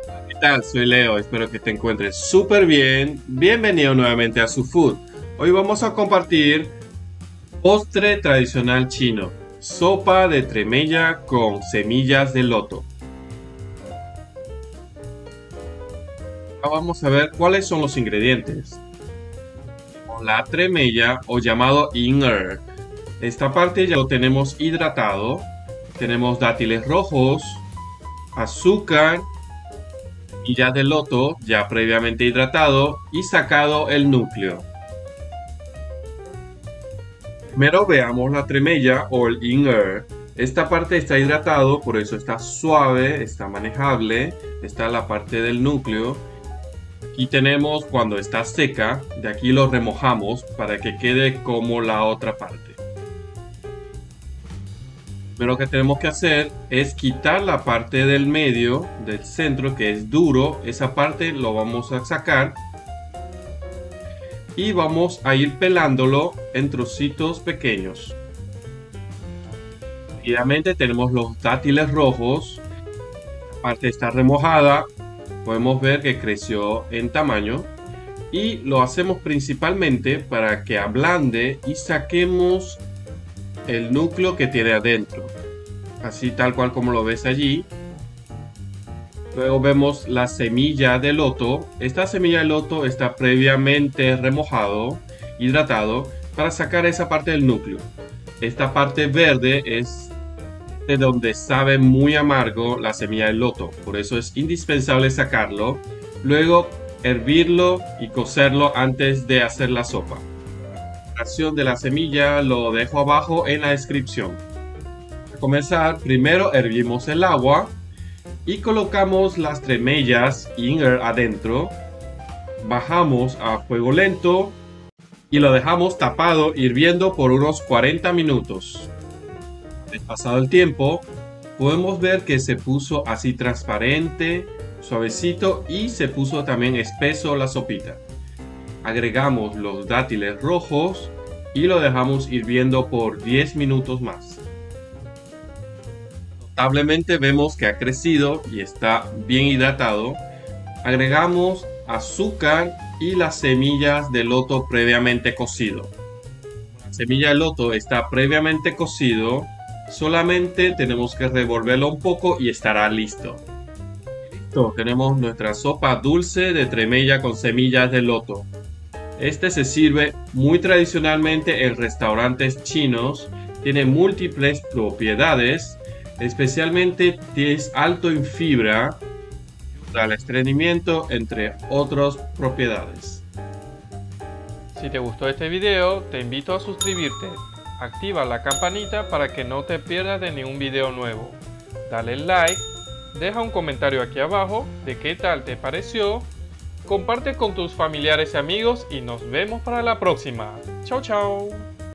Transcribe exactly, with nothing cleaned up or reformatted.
¿Qué tal? Soy Leo, espero que te encuentres súper bien. Bienvenido nuevamente a Su Food. Hoy vamos a compartir postre tradicional chino, sopa de tremella con semillas de loto. Ahora vamos a ver cuáles son los ingredientes. La tremella o llamado ing'er. Esta parte ya lo tenemos hidratado. Tenemos dátiles rojos, azúcar, semillas de loto ya previamente hidratado y sacado el núcleo. Primero veamos la tremella o el ing'er. Esta parte está hidratado, por eso está suave, está manejable. Está la parte del núcleo. Aquí tenemos cuando está seca, de aquí lo remojamos para que quede como la otra parte. Lo que tenemos que hacer es quitar la parte del medio, del centro, que es duro. Esa parte lo vamos a sacar. Y vamos a ir pelándolo en trocitos pequeños. Seguidamente tenemos los dátiles rojos. La parte está remojada. Podemos ver que creció en tamaño. Y lo hacemos principalmente para que ablande y saquemos el núcleo que tiene adentro, así tal cual como lo ves allí. Luego vemos la semilla de loto. Esta semilla de loto está previamente remojado, hidratado, para sacar esa parte del núcleo. Esta parte verde es de donde sabe muy amargo la semilla de loto, por eso es indispensable sacarlo. Luego hervirlo y cocerlo antes de hacer la sopa. De la semilla lo dejo abajo en la descripción. Para comenzar, primero hervimos el agua y colocamos las tremellas ing'er adentro. Bajamos a fuego lento y lo dejamos tapado hirviendo por unos cuarenta minutos. Pasado el tiempo, podemos ver que se puso así transparente, suavecito y se puso también espeso la sopita. Agregamos los dátiles rojos y lo dejamos hirviendo por diez minutos más. Notablemente vemos que ha crecido y está bien hidratado. Agregamos azúcar y las semillas de loto previamente cocido. La semilla de loto está previamente cocido, solamente tenemos que revolverlo un poco y estará listo. Listo, tenemos nuestra sopa dulce de tremella con semillas de loto. Este se sirve muy tradicionalmente en restaurantes chinos, tiene múltiples propiedades, especialmente es alto en fibra, para el estreñimiento, entre otras propiedades. Si te gustó este video, te invito a suscribirte, activa la campanita para que no te pierdas de ningún video nuevo, dale like, deja un comentario aquí abajo de qué tal te pareció. Comparte con tus familiares y amigos y nos vemos para la próxima. Chao, chao.